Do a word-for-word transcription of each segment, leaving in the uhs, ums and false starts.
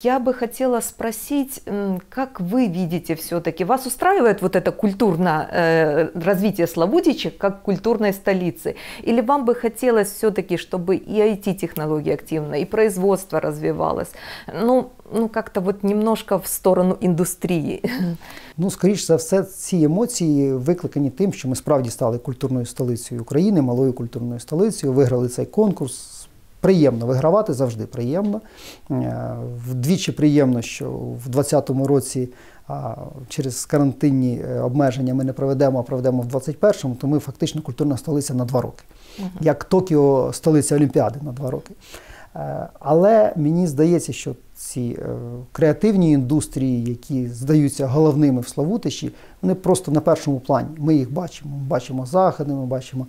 Я бы хотела спросить, как вы видите все-таки, вас устраивает вот это культурное э, развитие Славутича как культурной столицы? Или вам бы хотелось все-таки, чтобы и ай ти-технологии активно, и производство развивалось? Ну, ну как-то вот немножко в сторону індустрії. Ну, скоріш за все, ці емоції викликані тим, що ми справді стали культурною столицею України, малою культурною столицею, виграли цей конкурс. Приємно вигравати, завжди приємно. Вдвічі приємно, що в двадцятому році через карантинні обмеження ми не проведемо, а проведемо в двадцять першому, то ми фактично культурна столиця на два роки. Uh-huh. Як Токіо столиця Олімпіади на два роки. Але мені здається, що ці креативні індустрії, які здаються головними в Славутичі, вони просто на першому плані. Ми їх бачимо. Ми бачимо заходи, ми бачимо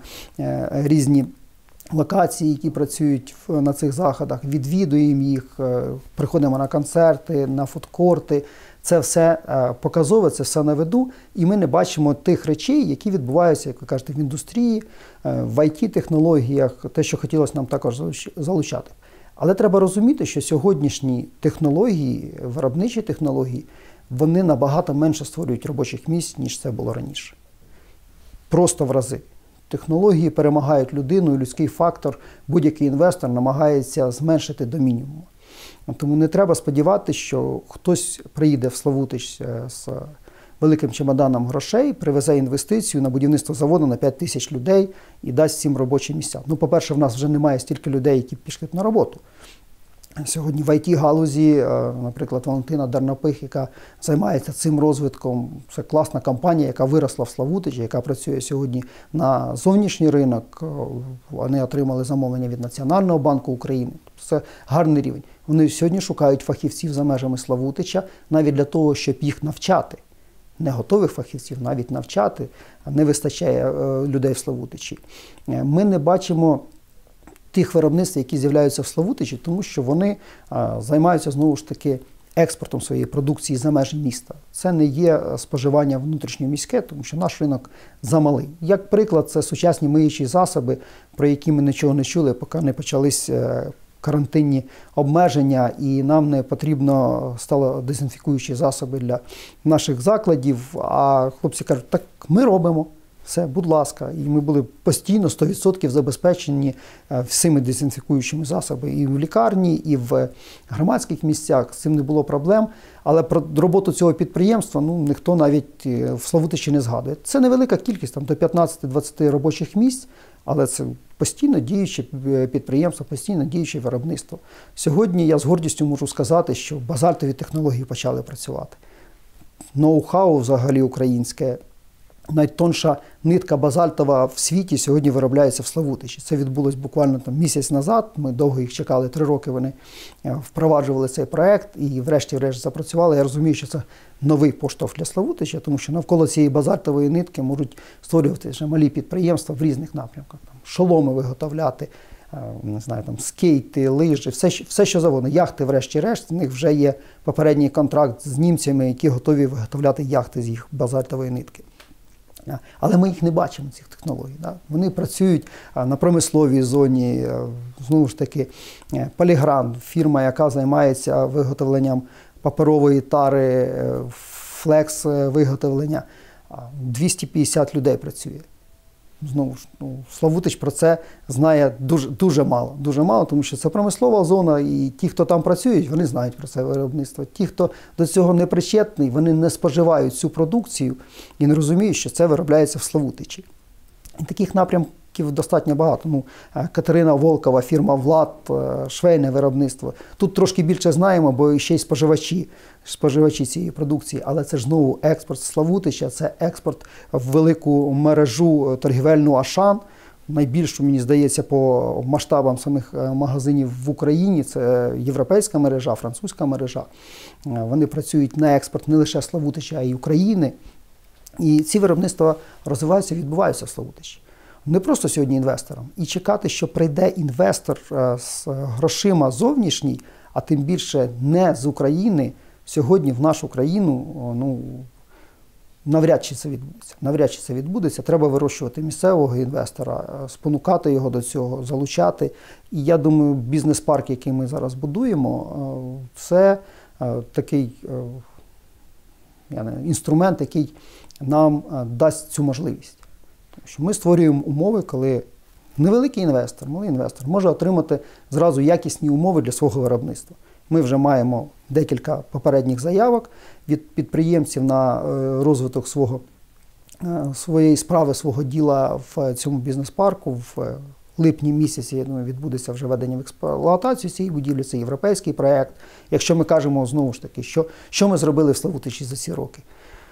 різні локації, які працюють на цих заходах, відвідуємо їх, приходимо на концерти, на фудкорти. Це все показове, це все на виду, і ми не бачимо тих речей, які відбуваються, як ви кажете, в індустрії, в ай ті-технологіях, те, що хотілося нам також залучати. Але треба розуміти, що сьогоднішні технології, виробничі технології, вони набагато менше створюють робочих місць, ніж це було раніше. Просто в рази. Технології перемагають людину, і людський фактор, будь-який інвестор намагається зменшити до мінімуму. Тому не треба сподіватися, що хтось приїде в Славутич з великим чемоданом грошей, привезе інвестицію на будівництво заводу на п'ять тисяч людей і дасть всім робочі місця. Ну, по-перше, в нас вже немає стільки людей, які пішли на роботу. Сьогодні в ай ті-галузі, наприклад, Валентина Дарнопих, яка займається цим розвитком, це класна компанія, яка виросла в Славутичі, яка працює сьогодні на зовнішній ринок. Вони отримали замовлення від Національного банку України. Це гарний рівень. Вони сьогодні шукають фахівців за межами Славутича, навіть для того, щоб їх навчати. Не готових фахівців, навіть навчати. Не вистачає людей в Славутичі. Ми не бачимо тих виробництв, які з'являються в Славутичі, тому що вони а, займаються, знову ж таки, експортом своєї продукції за межі міста. Це не є споживання внутрішньоміське, тому що наш ринок замалий. Як приклад, це сучасні миючі засоби, про які ми нічого не чули, поки не почались карантинні обмеження, і нам не потрібно стало дезінфікуючі засоби для наших закладів. А хлопці кажуть, так ми робимо. Все, будь ласка. І ми були постійно сто відсотків забезпечені всіми дезінфікуючими засобами і в лікарні, і в громадських місцях. З цим не було проблем. Але про роботу цього підприємства ну, ніхто навіть в Славутичі не згадує. Це невелика кількість, там до п'ятнадцяти-двадцяти робочих місць, але це постійно діюче підприємство, постійно діюче виробництво. Сьогодні я з гордістю можу сказати, що базальтові технології почали працювати. Ноу-хау взагалі українське. Найтонша нитка базальтова в світі сьогодні виробляється в Славутичі. Це відбулось буквально там місяць назад. Ми довго їх чекали, три роки вони впроваджували цей проект і врешті-решт запрацювали. Я розумію, що це новий поштовх для Славутича, тому що навколо цієї базальтової нитки можуть створювати вже малі підприємства в різних напрямках. Там, шоломи виготовляти, не знаю, там, скейти, лижі, все, все що завгодно. Яхти, врешті-решт, в них вже є попередній контракт з німцями, які готові виготовляти яхти з їх базальтової нитки. Але ми їх не бачимо, цих технологій. Вони працюють на промисловій зоні, знову ж таки, Полігран, фірма, яка займається виготовленням паперової тари, флекс виготовлення, двісті п'ятдесят людей працює. Знову ж, ну, Славутич про це знає дуже, дуже мало, дуже мало, тому що це промислова зона, і ті, хто там працюють, вони знають про це виробництво. Ті, хто до цього не причетний, вони не споживають цю продукцію і не розуміють, що це виробляється в Славутичі. І таких напрямків достатньо багато. Ну, Катерина Волкова, фірма «Влад», швейне виробництво. Тут трошки більше знаємо, бо ще й споживачі, споживачі цієї продукції. Але це ж знову експорт з Славутича, це експорт в велику мережу торгівельну «Ашан». Найбільшу, мені здається, по масштабам самих магазинів в Україні. Це європейська мережа, французька мережа. Вони працюють на експорт не лише Славутича, а й України. І ці виробництва розвиваються, відбуваються в Славутичі. Не просто сьогодні інвесторам. І чекати, що прийде інвестор з грошима зовнішній, а тим більше не з України, сьогодні в нашу країну, ну, навряд чи це відбудеться. Навряд чи це відбудеться. Треба вирощувати місцевого інвестора, спонукати його до цього, залучати. І я думаю, бізнес-парк, який ми зараз будуємо, це такий я не, інструмент, який нам дасть цю можливість. Тому що ми створюємо умови, коли невеликий інвестор, малий інвестор може отримати зразу якісні умови для свого виробництва. Ми вже маємо декілька попередніх заявок від підприємців на розвиток свого, своєї справи, свого діла в цьому бізнес-парку. В липні місяці, я думаю, відбудеться вже введення в експлуатацію цієї будівлі, це європейський проєкт. Якщо ми кажемо, знову ж таки, що, що ми зробили в Славутичі за ці роки.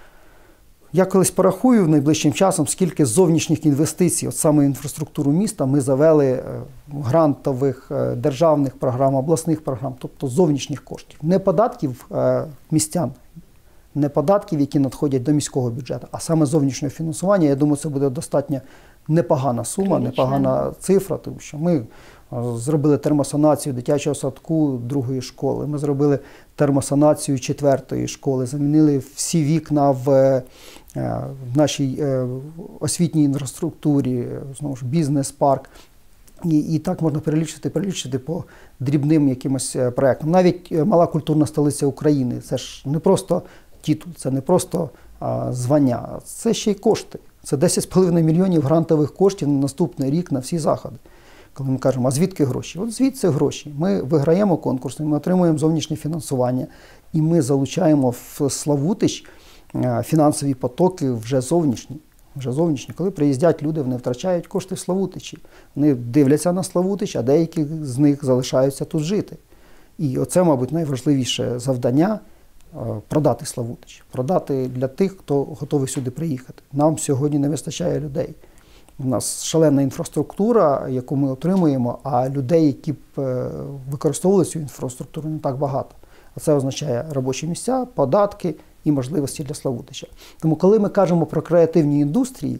Я колись порахую найближчим часом, скільки зовнішніх інвестицій, от саме в інфраструктуру міста, ми завели грантових, державних програм, обласних програм, тобто зовнішніх коштів. Не податків містян, не податків, які надходять до міського бюджету, а саме зовнішнього фінансування. Я думаю, це буде достатньо непогана сума, Прилічна. непогана цифра, тому що ми зробили термосанацію дитячого садку другої школи, ми зробили термосанацію четвертої школи, замінили всі вікна в, в нашій освітній інфраструктурі, знову ж бізнес-парк. І, і так можна перелічити, перелічити по дрібним якимось проєктам. Навіть мала культурна столиця України – це ж не просто титул, це не просто а, звання, це ще й кошти. Це десять з половиною мільйонів грантових коштів на наступний рік на всі заходи. Коли ми кажемо, а звідки гроші? От звідси гроші. Ми виграємо конкурси, ми отримуємо зовнішнє фінансування, і ми залучаємо в Славутич фінансові потоки вже зовнішні. Вже зовнішні. Коли приїздять люди, вони втрачають кошти в Славутичі. Вони дивляться на Славутич, а деякі з них залишаються тут жити. І оце, мабуть, найважливіше завдання – продати Славутич. Продати для тих, хто готовий сюди приїхати. Нам сьогодні не вистачає людей. У нас шалена інфраструктура, яку ми отримуємо, а людей, які б використовували цю інфраструктуру, не так багато. А це означає робочі місця, податки і можливості для Славутича. Тому коли ми кажемо про креативні індустрії,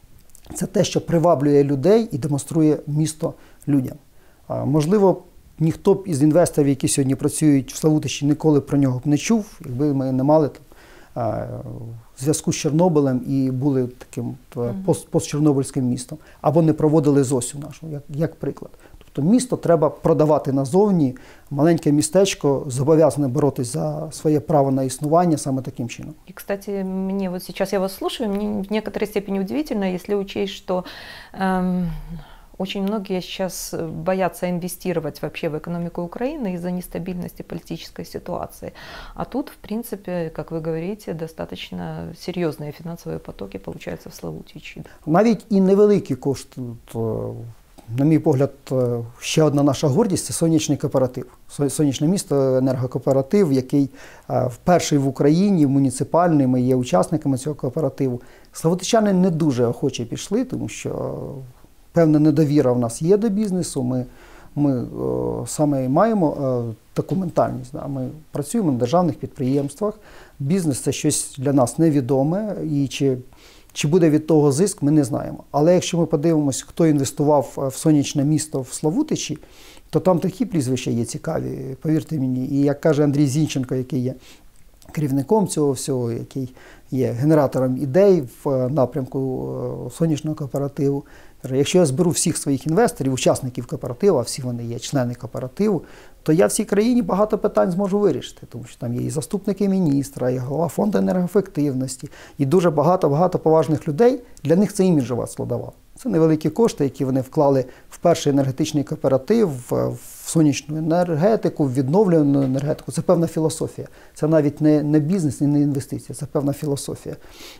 це те, що приваблює людей і демонструє місто людям. Можливо, ніхто б із інвесторів, які сьогодні працюють в Славутичі, ніколи про нього б не чув, якби ми не мали там, зв'язку з Чорнобилем і були таким пост, постчорнобильським містом, або не проводили ЗОСю нашу, як, як приклад. Тобто місто треба продавати назовні, маленьке містечко зобов'язане боротися за своє право на існування саме таким чином. И, кстати, мне вот сейчас я вас слушаю, мне в некоторой степени удивительно, если учесть, что эм, очень многие сейчас боятся инвестировать вообще в экономику Украины из-за нестабильности политической ситуации. А тут, в принципе, как вы говорите, достаточно серьезные финансовые потоки получаются в Славутичі. Навіть і невеликі кошти. То, на мій погляд, ще одна наша гордість – це сонячний кооператив. Сонячне місто – енергокооператив, який вперше в Україні, муніципальний, ми є учасниками цього кооперативу. Славутичани не дуже охоче пішли, тому що певна недовіра в нас є до бізнесу. Ми, ми о, саме маємо о, таку ментальність. Да? Ми працюємо на державних підприємствах. Бізнес – це щось для нас невідоме. І чи Чи буде від того зиск, ми не знаємо. Але якщо ми подивимося, хто інвестував в сонячне місто в Славутичі, то там такі прізвища є цікаві, повірте мені. І як каже Андрій Зінченко, який є керівником цього всього, який є генератором ідей в напрямку сонячного кооперативу, якщо я зберу всіх своїх інвесторів, учасників кооперативу, а всі вони є члени кооперативу, то я в цій країні багато питань зможу вирішити, тому що там є і заступники міністра, і голова фонду енергоефективності, і дуже багато-багато поважних людей. Для них це іміджова складова. Це невеликі кошти, які вони вклали в перший енергетичний кооператив, в сонячну енергетику, в відновлювану енергетику. Це певна філософія. Це навіть не, не бізнес і не інвестиція, це певна філософія.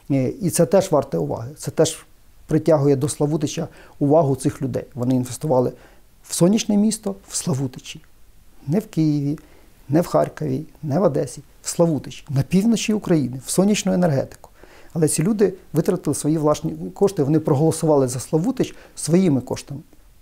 І це теж варте уваги. Це теж притягує до Славутича увагу цих людей. Вони інвестували в сонячне місто, в Славутичі. Не в Києві, не в Харкові, не в Одесі, в Славутичі, на півночі України, в сонячну енергетику. Але ці люди витратили свої власні кошти, вони проголосували за Славутич своїми коштами.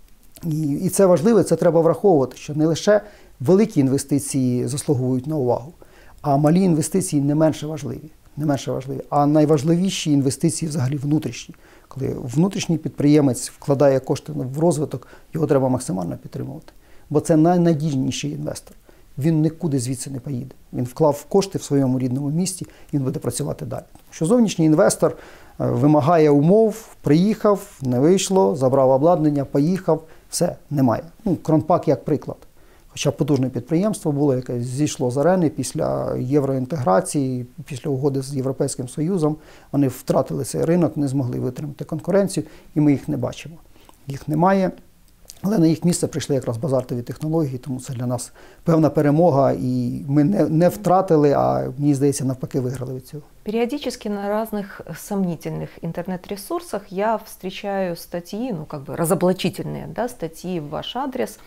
І, і це важливо, це треба враховувати, що не лише великі інвестиції заслуговують на увагу, а малі інвестиції не менше важливі. Не менше важливі, а найважливіші інвестиції взагалі внутрішні. Коли внутрішній підприємець вкладає кошти в розвиток, його треба максимально підтримувати. Бо це найнадійніший інвестор. Він нікуди звідси не поїде. Він вклав кошти в своєму рідному місті, він буде працювати далі. Що зовнішній інвестор вимагає умов, приїхав, не вийшло, забрав обладнання, поїхав, все, немає. Ну, Кронпак як приклад. Хоча потужне підприємство було, яке зійшло з арени після євроінтеграції, після угоди з Європейським Союзом. Вони втратили цей ринок, не змогли витримати конкуренцію, і ми їх не бачимо. Їх немає. Але на їх місце прийшли якраз базартові технології, тому це для нас певна перемога, і ми не, не втратили, а, мені здається, навпаки, виграли від цього. Периодически на разных сомнительных интернет-ресурсах я встречаю статьи, ну как бы разоблачительные, да, статьи в ваш адрес.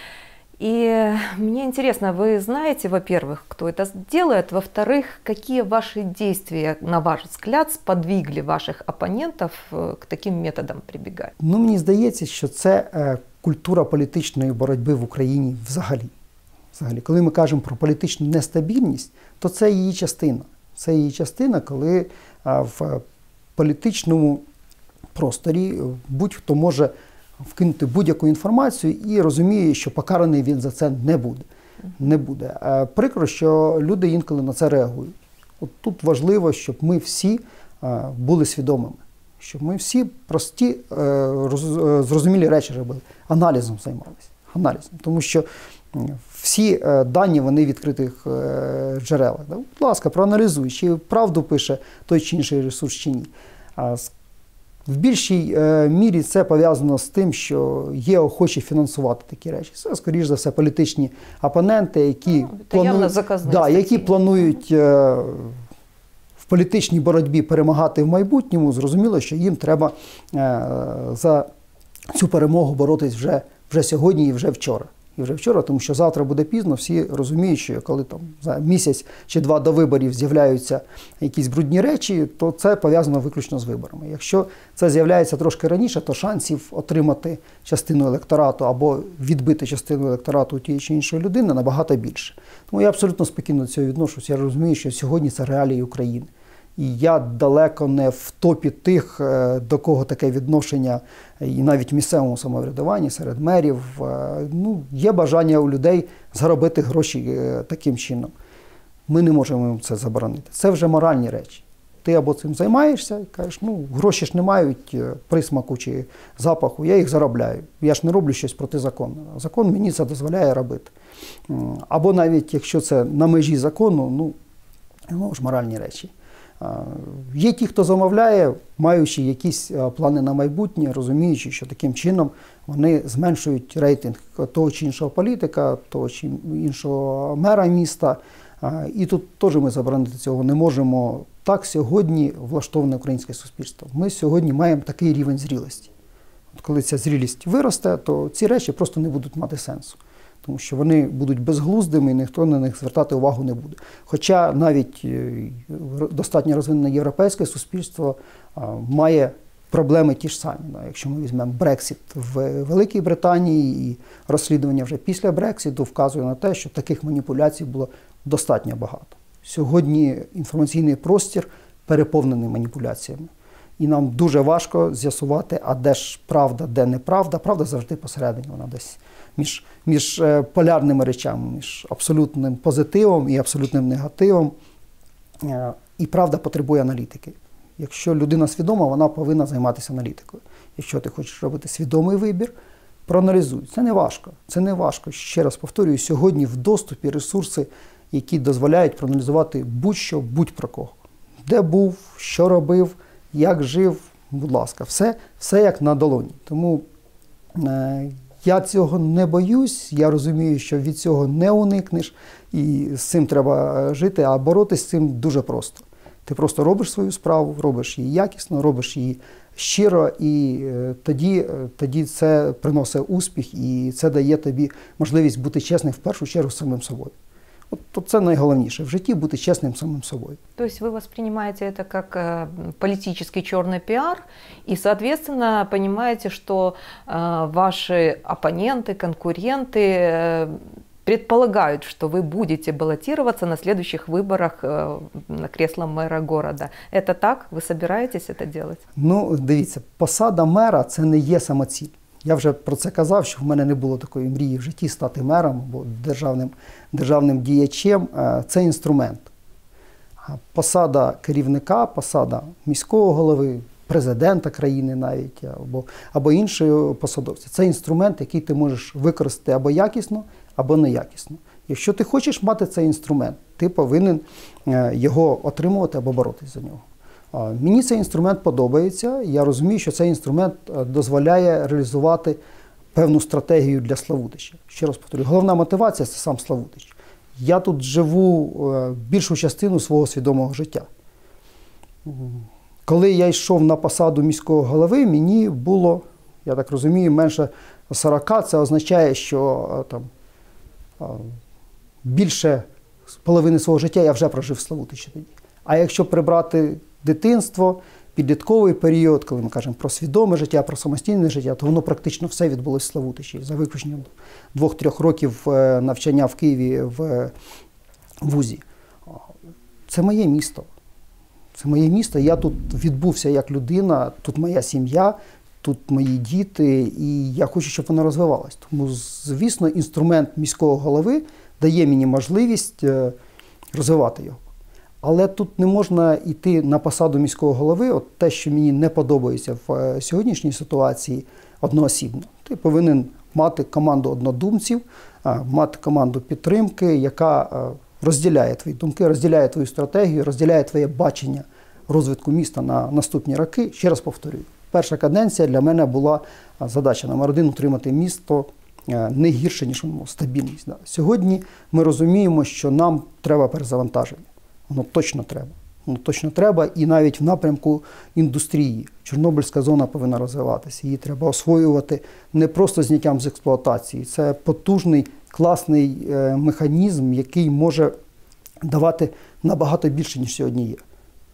И мне интересно, вы знаете, во-первых, кто это делает, во-вторых, какие ваши действия, на ваш взгляд, сподвигли ваших оппонентов к таким методам прибегать? Ну, мені здається, що це е, культура політичної боротьби в Україні взагалі. Взагалі. Коли ми кажемо про політичну нестабільність, то це її частина. Це її частина, коли е, в політичному просторі будь-хто може вкинути будь-яку інформацію і розуміє, що покараний він за це не буде. Не буде. Е, прикро, що люди інколи на це реагують. От тут важливо, щоб ми всі е, були свідомими. Щоб ми всі прості, е, роз, е, зрозумілі речі робили. Аналізом займалися. Аналізом. Тому що всі е, дані, вони в відкритих е, джерелах. Да? Будь ласка, проаналізуй, чи правду пише той чи інший ресурс, чи ні. А, в більшій е, мірі це пов'язано з тим, що є охочі фінансувати такі речі. Це, скоріш за все, політичні опоненти, які, ну, планують, да, які планують е, в політичній боротьбі перемагати в майбутньому. Зрозуміло, що їм треба е, за цю перемогу боротись вже, вже сьогодні і вже вчора. І вже вчора, тому що завтра буде пізно, всі розуміють, що коли там за місяць чи два до виборів з'являються якісь брудні речі, то це пов'язано виключно з виборами. Якщо це з'являється трошки раніше, то шансів отримати частину електорату або відбити частину електорату у тієї чи іншої людини набагато більше. Тому я абсолютно спокійно до цього відношусь. Я розумію, що сьогодні це реалії України. І я далеко не в топі тих, до кого таке відношення, і навіть в місцевому самоврядуванні, серед мерів. Ну, є бажання у людей заробити гроші таким чином. Ми не можемо їм це заборонити. Це вже моральні речі. Ти або цим займаєшся і кажеш, ну, гроші ж не мають присмаку чи запаху, я їх заробляю. Я ж не роблю щось протизаконне. Закон мені це дозволяє робити. Або навіть, якщо це на межі закону, ну, ну ж моральні речі. Є ті, хто замовляє, маючи якісь плани на майбутнє, розуміючи, що таким чином вони зменшують рейтинг того чи іншого політика, того чи іншого мера міста. І тут теж ми заборонити цього не можемо. Так сьогодні влаштоване українське суспільство. Ми сьогодні маємо такий рівень зрілості. От коли ця зрілість виросте, то ці речі просто не будуть мати сенсу. Тому що вони будуть безглуздими і ніхто на них звертати увагу не буде. Хоча навіть достатньо розвинене європейське суспільство має проблеми ті ж самі. Якщо ми візьмемо Брексіт в Великій Британії і розслідування вже після Брексіту вказує на те, що таких маніпуляцій було достатньо багато. Сьогодні інформаційний простір переповнений маніпуляціями. І нам дуже важко з'ясувати, а де ж правда, де неправда. Правда завжди посередині, вона десь між, між полярними речами, між абсолютним позитивом і абсолютним негативом. І правда потребує аналітики. Якщо людина свідома, вона повинна займатися аналітикою. Якщо ти хочеш робити свідомий вибір, проаналізуй. Це не важко. Це не важко. Ще раз повторюю, сьогодні в доступі ресурси, які дозволяють проаналізувати будь-що, будь-про кого. Де був, що робив, як жив, будь ласка, все, все як на долоні. Тому е, я цього не боюсь, я розумію, що від цього не уникнеш, і з цим треба жити, а боротися з цим дуже просто. Ти просто робиш свою справу, робиш її якісно, робиш її щиро, і е, тоді, е, тоді це приносить успіх, і це дає тобі можливість бути чесним в першу чергу з самим собою. Вот, вот это наиглавнейшее в жизни — быть честным самим собой. То есть вы воспринимаете это как э, политический черный пиар и, соответственно, понимаете, что э, ваши оппоненты, конкуренты э, предполагают, что вы будете баллотироваться на следующих выборах э, на кресло мэра города. Это так? Вы собираетесь это делать? Ну, дивіться, посада мера – це не є самоціль. Я вже про це казав, що в мене не було такої мрії в житті стати мером або державним, державним діячем. Це інструмент. Посада керівника, посада міського голови, президента країни навіть, або, або іншої посадовця. Це інструмент, який ти можеш використати або якісно, або неякісно. Якщо ти хочеш мати цей інструмент, ти повинен його отримувати або боротися за нього. Мені цей інструмент подобається, я розумію, що цей інструмент дозволяє реалізувати певну стратегію для Славутича. Ще раз повторюю, головна мотивація – це сам Славутич. Я тут живу більшу частину свого свідомого життя. Коли я йшов на посаду міського голови, мені було, я так розумію, менше сорока. Це означає, що там, більше половини свого життя я вже прожив в Славутичі тоді. А якщо прибрати дитинство, підлітковий період, коли ми кажемо про свідоме життя, про самостійне життя, то воно практично все відбулося в Славутичі. За виключенням двох-трьох років навчання в Києві в вузі. Це моє місто. Це моє місто. Я тут відбувся як людина, тут моя сім'я, тут мої діти, і я хочу, щоб воно розвивалося. Тому, звісно, інструмент міського голови дає мені можливість розвивати його. Але тут не можна йти на посаду міського голови, от те, що мені не подобається в сьогоднішній ситуації, одноосібно. Ти повинен мати команду однодумців, мати команду підтримки, яка розділяє твої думки, розділяє твою стратегію, розділяє твоє бачення розвитку міста на наступні роки. Ще раз повторюю, перша каденція для мене була задача номер один – утримати місто не гірше, ніж воно, стабільність. Сьогодні ми розуміємо, що нам треба перезавантаження. Воно точно треба. Воно точно треба, і навіть в напрямку індустрії. Чорнобильська зона повинна розвиватися. Її треба освоювати не просто зняттям з експлуатації. Це потужний, класний е, механізм, який може давати набагато більше, ніж сьогодні є.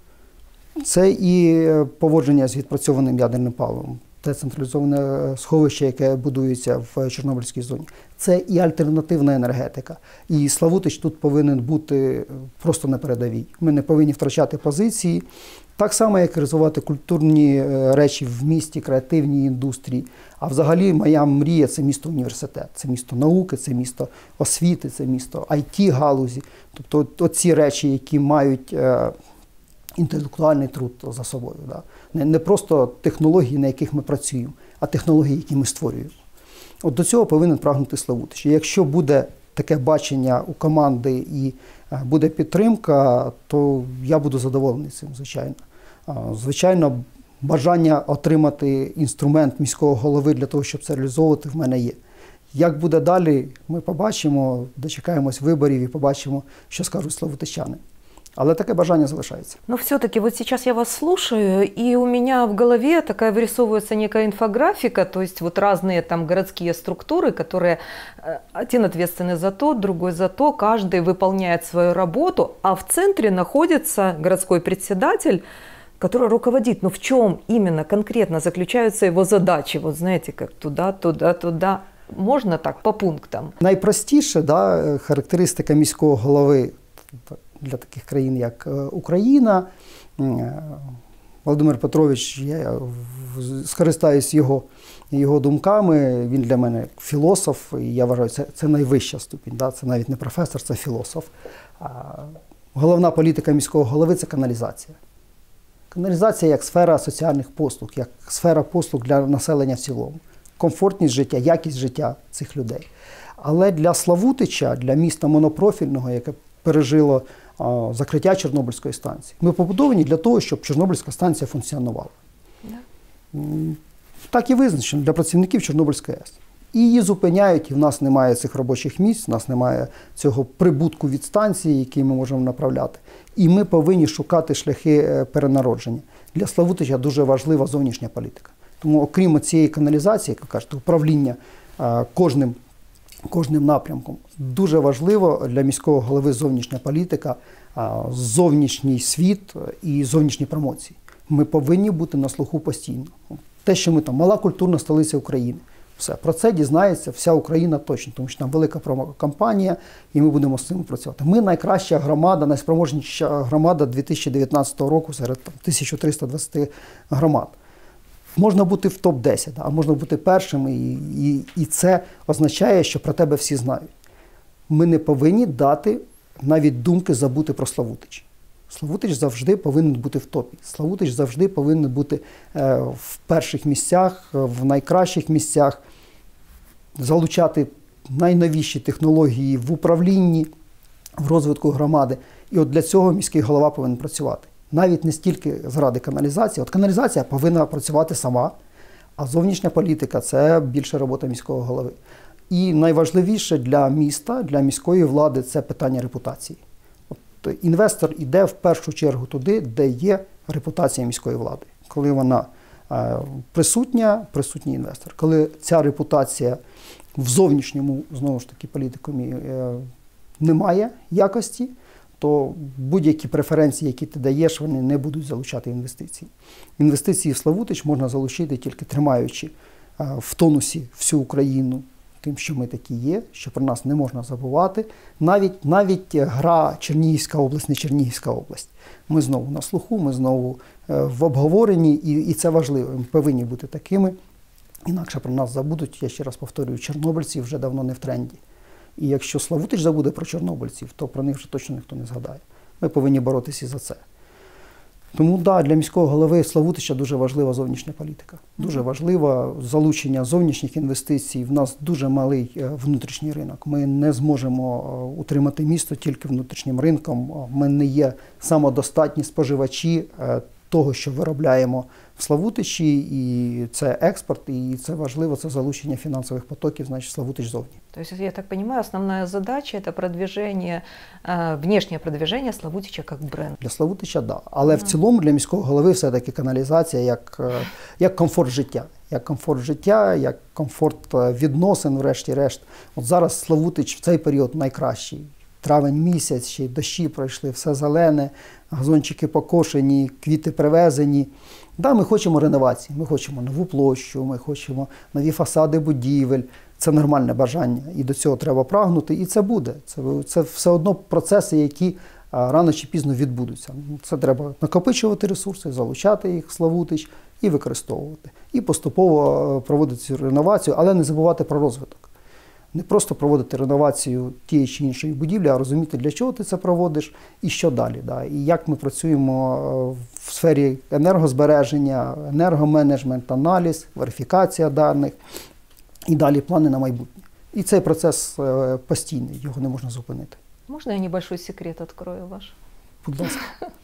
Це і поводження з відпрацьованим ядерним паливом, те централізоване сховище, яке будується в Чорнобильській зоні. Це і альтернативна енергетика. І Славутич тут повинен бути просто на передовій. Ми не повинні втрачати позиції. Так само, як і розвивати культурні речі в місті, креативні індустрії. А взагалі моя мрія – це місто-університет. Це місто науки, це місто освіти, це місто ай ті-галузі. Тобто оці речі, які мають інтелектуальний труд за собою. Да? Не, не просто технології, на яких ми працюємо, а технології, які ми створюємо. От до цього повинен прагнути Славутич. І якщо буде таке бачення у команди і буде підтримка, то я буду задоволений цим, звичайно. Звичайно, бажання отримати інструмент міського голови для того, щоб це реалізовувати, в мене є. Як буде далі, ми побачимо, дочекаємось виборів і побачимо, що скажуть славутичани. Але такое бажание залишается. Но все-таки вот сейчас я вас слушаю, и у меня в голове такая вырисовывается некая инфографика, то есть вот разные там городские структуры, которые один ответственный за то, другой за то, каждый выполняет свою работу, а в центре находится городской председатель, который руководит. Но в чем именно конкретно заключаются его задачи? Вот знаете, как туда, туда, туда. Можна так, по пунктам? Найпростіше, да, характеристика міського голови для таких країн, як Україна. Володимир Петрович, я скористаюсь його, його думками, він для мене філософ, і я вважаю, це, це найвища ступінь, да? Це навіть не професор, це філософ. А головна політика міського голови – це каналізація. Каналізація як сфера соціальних послуг, як сфера послуг для населення в цілому. Комфортність життя, якість життя цих людей. Але для Славутича, для міста монопрофільного, яке пережило а, закриття Чорнобильської станції, ми побудовані для того, щоб Чорнобильська станція функціонувала. Yeah. Так і визначено для працівників Чорнобильської АЕС. І її зупиняють, і в нас немає цих робочих місць, в нас немає цього прибутку від станції, який ми можемо направляти. І ми повинні шукати шляхи перенародження. Для Славутича дуже важлива зовнішня політика. Тому окрім цієї каналізації, як ви кажете, управління а, кожним, кожним напрямком, дуже важливо для міського голови зовнішня політика, а, зовнішній світ і зовнішні промоції. Ми повинні бути на слуху постійно. Те, що ми там, мала культурна столиця України, все, про це дізнається вся Україна точно, тому що там велика промокампанія, і ми будемо з цим працювати. Ми найкраща громада, найспроможніша громада дві тисячі дев'ятнадцятого року серед там, тисяча триста двадцять громад. Можна бути в топ десять, а можна бути першим, і, і, і це означає, що про тебе всі знають. Ми не повинні дати навіть думки забути про Славутич. Славутич завжди повинен бути в топі. Славутич завжди повинен бути е, в перших місцях, в найкращих місцях, залучати найновіші технології в управлінні, в розвитку громади. І от для цього міський голова повинен працювати. Навіть не стільки заради каналізації. От каналізація повинна працювати сама, а зовнішня політика – це більше робота міського голови. І найважливіше для міста, для міської влади – це питання репутації. От інвестор йде в першу чергу туди, де є репутація міської влади. Коли вона е, присутня, присутній інвестор. Коли ця репутація в зовнішньому, знову ж таки, політикумі е, немає якості, то будь-які преференції, які ти даєш, вони не будуть залучати інвестиції. Інвестиції в Славутич можна залучити тільки тримаючи е, в тонусі всю Україну, тим, що ми такі є, що про нас не можна забувати. Навіть, навіть гра Чернігівська область, не Чернігівська область. Ми знову на слуху, ми знову е, в обговоренні, і, і це важливо. Ми повинні бути такими, інакше про нас забудуть. Я ще раз повторюю, чорнобильці вже давно не в тренді. І якщо Славутич забуде про чорнобильців, то про них вже точно ніхто не згадає. Ми повинні боротися і за це. Тому, да, для міського голови Славутича дуже важлива зовнішня політика. Дуже важливо залучення зовнішніх інвестицій. В нас дуже малий внутрішній ринок. Ми не зможемо утримати місто тільки внутрішнім ринком. Ми не є самодостатні споживачі того, що виробляємо в Славутичі, і це експорт, і це важливо, це залучення фінансових потоків, значить, Славутич зовні. То есть, я так понимаю, основная задача – это продвижение, внешнее продвижение Славутича как бренд. Для Славутича – так. Да. Але mm. в цілому для міського голови все-таки каналізація як, як комфорт життя. Як комфорт життя, як комфорт відносин, врешті-решт. От зараз Славутич в цей період найкращий. Травень місяць, ще й дощі пройшли, все зелене, газончики покошені, квіти привезені. Да, ми хочемо реновації, ми хочемо нову площу, ми хочемо нові фасади будівель. Це нормальне бажання, і до цього треба прагнути, і це буде. Це, це все одно процеси, які а, рано чи пізно відбудуться. Це треба накопичувати ресурси, залучати їх в Славутич і використовувати. І поступово проводити цю реновацію, але не забувати про розвиток. Не просто проводити реновацію тієї чи іншої будівлі, а розуміти, для чого ти це проводиш і що далі. Да? І як ми працюємо в сфері енергозбереження, енергоменеджмент, аналіз, верифікація даних і далі плани на майбутнє. І цей процес постійний, його не можна зупинити. Можна я небольшой секрет открою ваш? Будь ласка.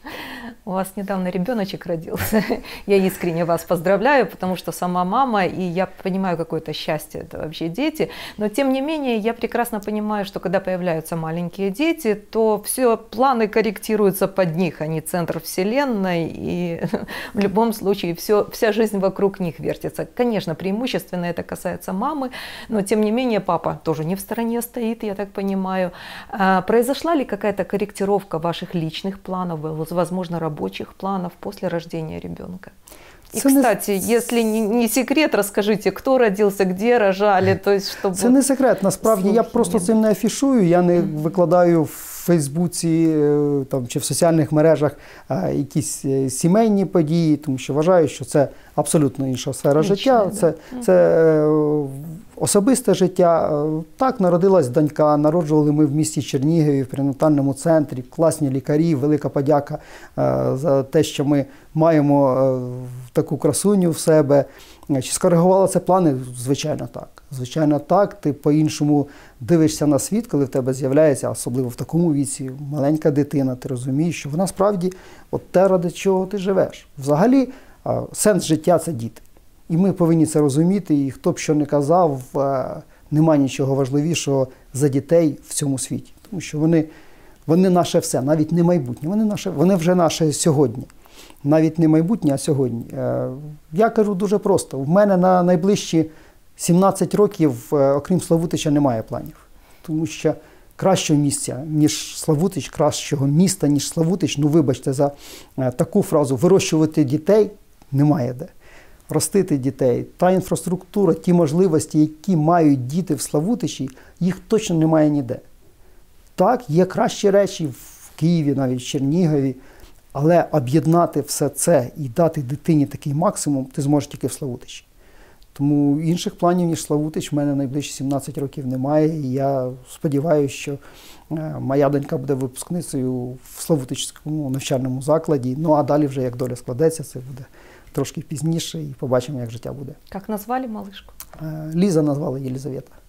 У вас недавно ребеночек родился. Я искренне вас поздравляю, потому что сама мама, и я понимаю, какое-то счастье это вообще дети. Но тем не менее, я прекрасно понимаю, что когда появляются маленькие дети, то все планы корректируются под них, они центр вселенной, и в любом случае все, вся жизнь вокруг них вертится. Конечно, преимущественно это касается мамы, но тем не менее папа тоже не в стороне стоит, я так понимаю. А произошла ли какая-то корректировка ваших личных планов, возможно, рабочих планов после рождения ребенка? И, це кстати, не... если не, не секрет, расскажите, кто родился, где рожали, то есть, чтобы... Це не секрет, насправді я просто цим не афішую, я не викладаю в Фейсбуці там, чи в соціальних мережах а, якісь сімейні події, тому що вважаю, що це абсолютно інша сфера Лічне, життя, да. це, це е, особисте життя. Так, народилась донька, народжували ми в місті Чернігові, в перинатальному центрі, класні лікарі, велика подяка е, за те, що ми маємо е, таку красуню в себе. Чи скоригувало це плани? Звичайно, так. Звичайно, так. Ти по-іншому дивишся на світ, коли в тебе з'являється, особливо в такому віці, маленька дитина. Ти розумієш, що вона справді от те, ради чого ти живеш. Взагалі, сенс життя – це діти. І ми повинні це розуміти. І хто б що не казав, немає нічого важливішого за дітей в цьому світі. Тому що вони, вони наше все, навіть не майбутнє. Вони, наше, вони вже наше сьогодні. Навіть не майбутнє, а сьогодні. Я кажу дуже просто. В мене на найближчі сімнадцять років, окрім Славутича, немає планів. Тому що кращого місця, ніж Славутич, кращого міста, ніж Славутич, ну вибачте за таку фразу, вирощувати дітей немає де. Ростити дітей, та інфраструктура, ті можливості, які мають діти в Славутичі, їх точно немає ніде. Так, є кращі речі в Києві, навіть в Чернігові, але об'єднати все це і дати дитині такий максимум ти зможеш тільки в Славутичі. Тому інших планів, ніж Славутич, в мене найближчі сімнадцять років немає. І я сподіваюся, що моя донька буде випускницею в Славутичському навчальному закладі. Ну а далі вже, як доля складеться, це буде трошки пізніше і побачимо, як життя буде. Як назвали малышку? Ліза назвала Єлизавета.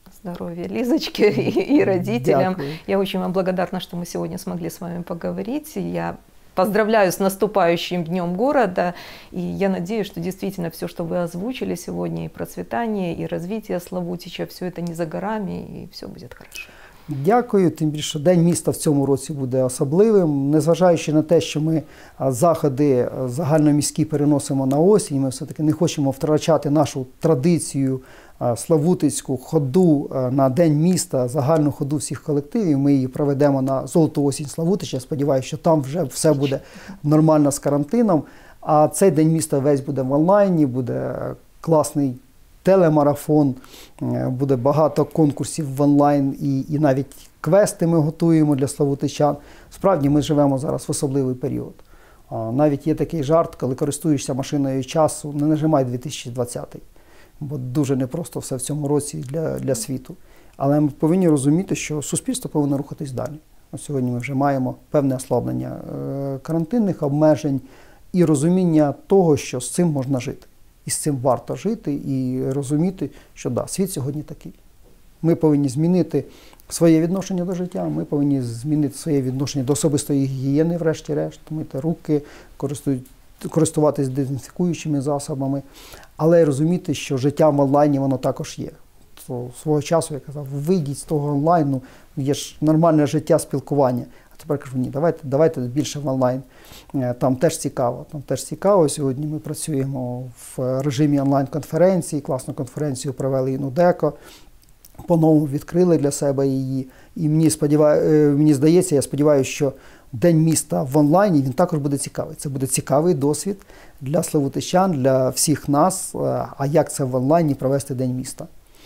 Здоровья Лизочке и, и родителям. Дякую. Я очень вам благодарна, что мы сегодня смогли с вами поговорить. Я поздравляю с наступающим Днем города. И я надеюсь, что действительно все, что вы озвучили сегодня, и процветание, и развитие Славутича, все это не за горами, и все будет хорошо. Дякую, тим більше День міста в цьому році буде особливим. Незважаючи на те, що ми заходи загальноміські переносимо на осінь, ми все-таки не хочемо втрачати нашу традицію славутицьку ходу на День міста, загальну ходу всіх колективів. Ми її проведемо на Золоту осінь Славутича. Я сподіваюся, що там вже все буде нормально з карантином. А цей День міста весь буде в онлайні, буде класний телемарафон, буде багато конкурсів в онлайн і, і навіть квести ми готуємо для славутичан. Справді ми живемо зараз в особливий період. Навіть є такий жарт, коли користуєшся машиною часу, не нажимай дві тисячі двадцятий, бо дуже непросто все в цьому році для, для світу. Але ми повинні розуміти, що суспільство повинно рухатись далі. Ось сьогодні ми вже маємо певне ослаблення карантинних обмежень і розуміння того, що з цим можна жити. І з цим варто жити і розуміти, що да, світ сьогодні такий. Ми повинні змінити своє відношення до життя, ми повинні змінити своє відношення до особистої гігієни, врешті-решт, мити руки, користуватися дезінфікуючими засобами, але й розуміти, що життя в онлайні воно також є. То свого часу я казав, вийдіть з того онлайну, є ж нормальне життя, спілкування. А тепер кажу, ні, давайте, давайте більше в онлайн. Там теж цікаво. Там теж цікаво. Сьогодні ми працюємо в режимі онлайн-конференції, класну конференцію провели Інудеко, по-новому відкрили для себе її. І мені, сподіваю, мені здається, я сподіваюся, що День міста в онлайні, він також буде цікавий. Це буде цікавий досвід для славутичан, для всіх нас. А як це в онлайні провести День міста?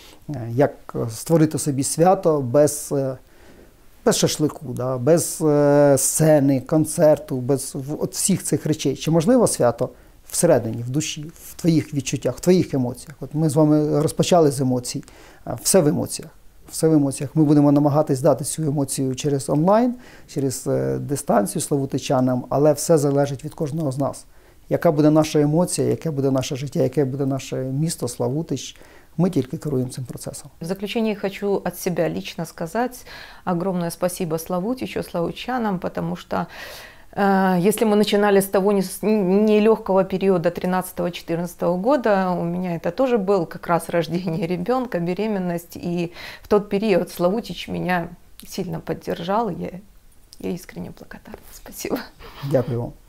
Як створити собі свято без... без шашлику, да, без е, сцени, концерту, без от всіх цих речей. Чи можливо свято всередині, в душі, в твоїх відчуттях, в твоїх емоціях? От ми з вами розпочали з емоцій. Все в емоціях. Все в емоціях. Ми будемо намагатись дати цю емоцію через онлайн, через е, дистанцію славутичанам, але все залежить від кожного з нас. Яка буде наша емоція, яке буде наше життя, яке буде наше місто, Славутич, мы только керуем этим процессом. В заключение хочу от себя лично сказать огромное спасибо Славутичу, славутчанам, потому что э, если мы начинали с того нелегкого периода тринадцатого-четырнадцатого года, у меня это тоже был как раз рождение ребенка, беременность, и в тот период Славутич меня сильно поддержал, и я, я искренне благодарна. Спасибо. Дякую вам.